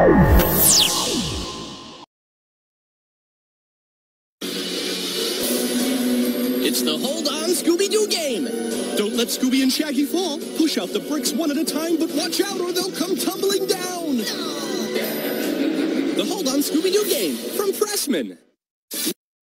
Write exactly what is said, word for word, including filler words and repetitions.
It's the Hold On Scooby-Doo game. Don't let Scooby and Shaggy fall. Push out the bricks one at a time, but watch out or they'll come tumbling down. The Hold On Scooby-Doo game from Pressman.